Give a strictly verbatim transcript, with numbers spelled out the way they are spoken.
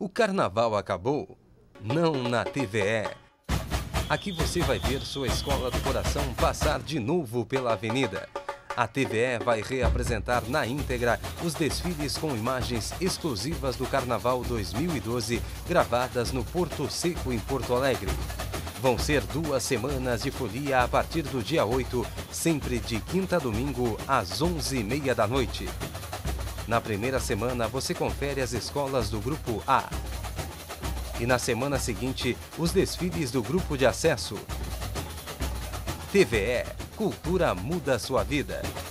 O carnaval acabou? Não na T V E. Aqui você vai ver sua escola do coração passar de novo pela avenida. A T V E vai reapresentar na íntegra os desfiles com imagens exclusivas do Carnaval dois mil e doze, gravadas no Porto Seco, em Porto Alegre. Vão ser duas semanas de folia a partir do dia oito, sempre de quinta a domingo, às onze e meia da noite. Na primeira semana, você confere as escolas do Grupo A. E na semana seguinte, os desfiles do Grupo de Acesso. T V E, cultura muda sua vida.